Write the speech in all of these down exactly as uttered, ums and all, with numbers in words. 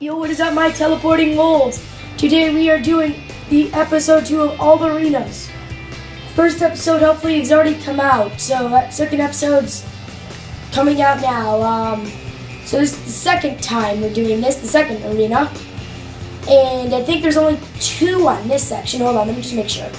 Yo, what is up, my teleporting moles? Today we are doing the episode two of all the arenas. First episode hopefully has already come out, so that second episode's coming out now. Um, so this is the second time we're doing this, the second arena. And I think there's only two on this section. Hold on, let me just make sure.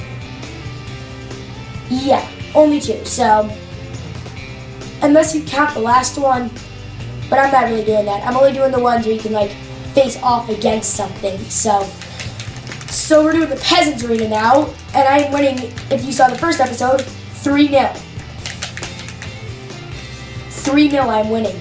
Yeah, only two, so unless you count the last one, but I'm not really doing that. I'm only doing the ones where you can like face off against something. So, so we're doing the Peasants Arena now, and I'm winning, if you saw the first episode, three nil. three nil I'm winning.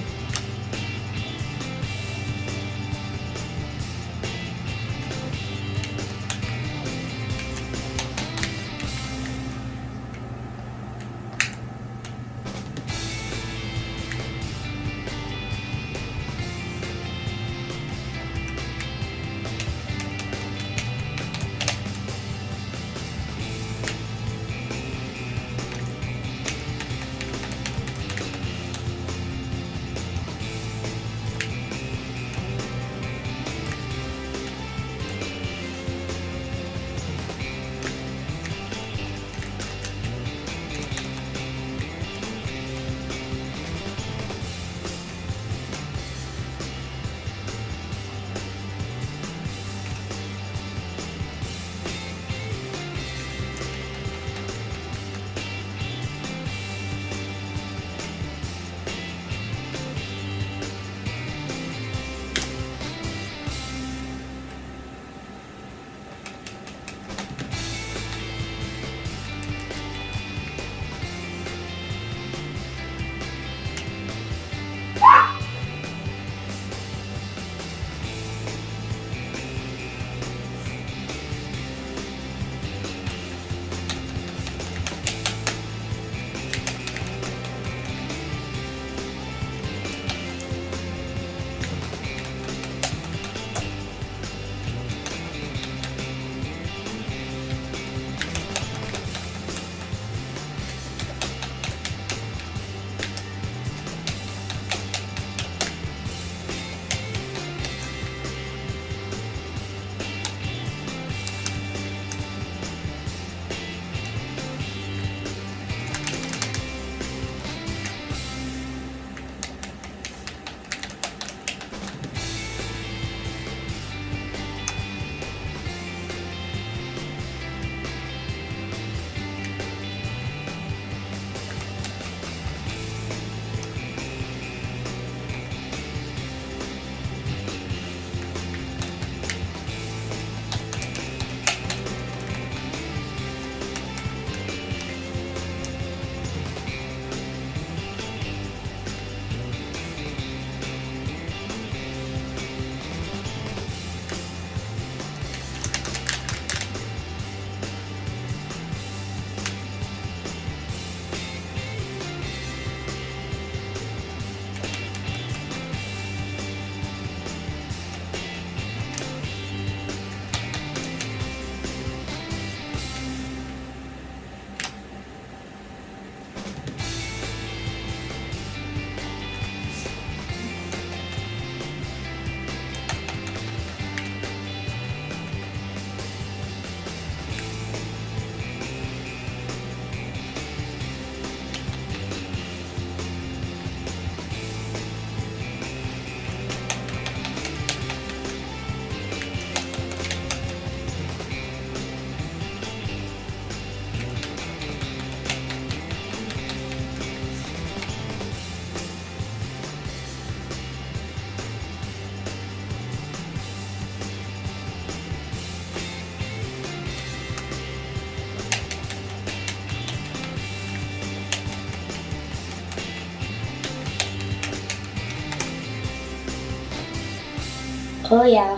Oh yeah.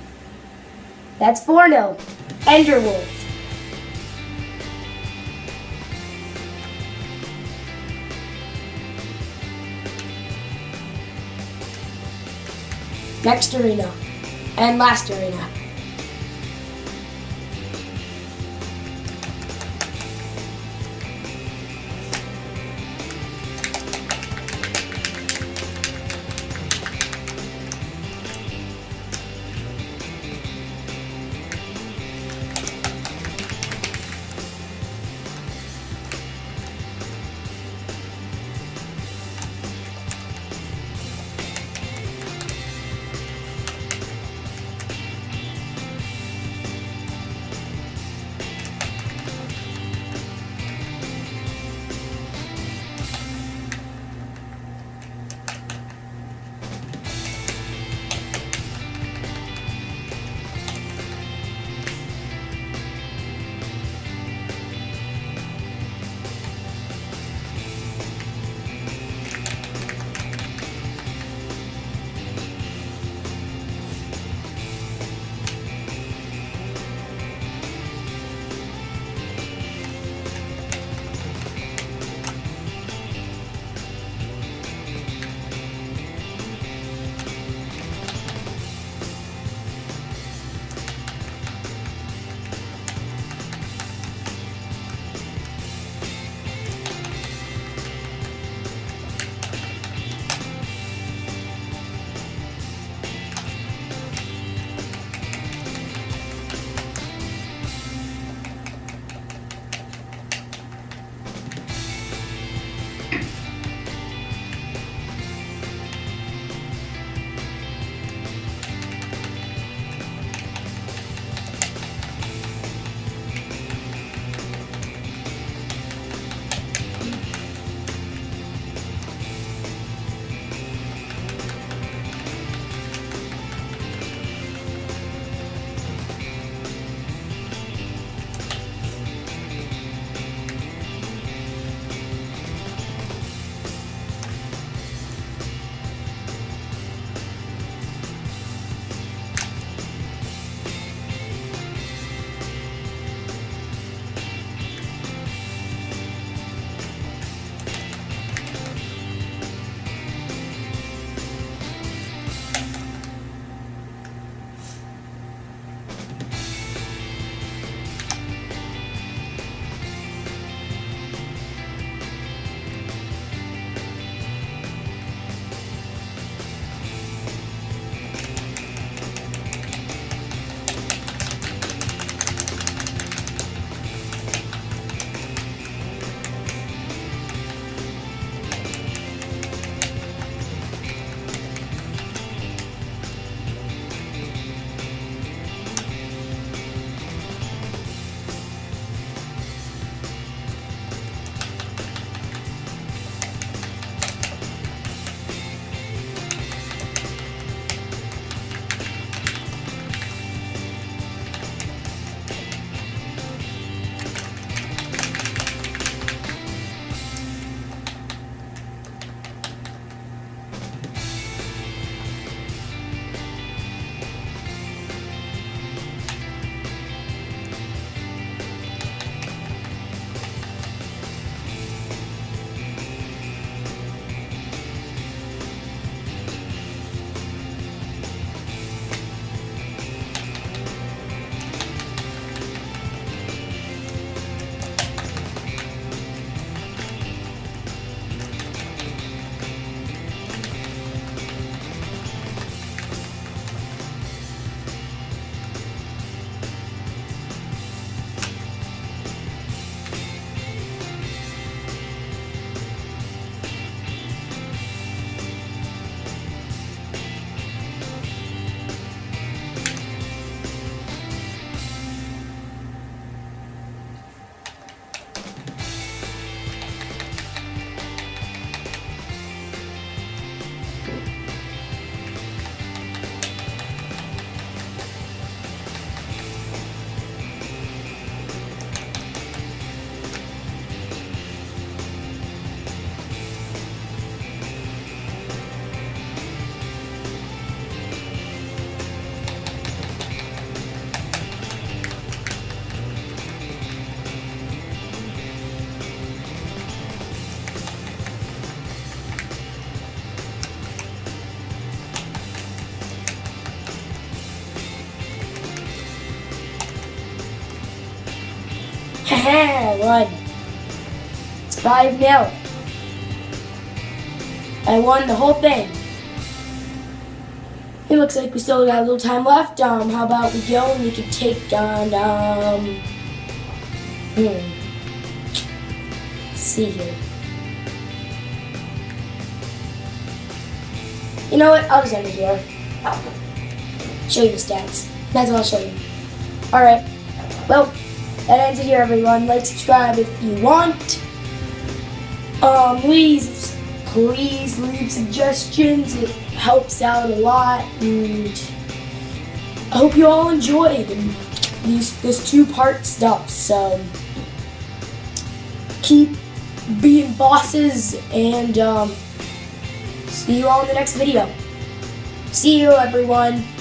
That's four nil. Enderwolf. Next arena. And last arena. Haha, won. It's five nil. I won the whole thing. It looks like we still got a little time left. Um, how about we go and we can take on, um, hmm. Let's see here. You know what? I'll just end it here. Show you the stats. That's what I'll show you. Alright. Well, that ends it here, everyone. Like, subscribe if you want. Um, please, please leave suggestions. It helps out a lot. And I hope you all enjoyed these this two-part stuff. So keep being bosses, and um, see you all in the next video. See you, everyone.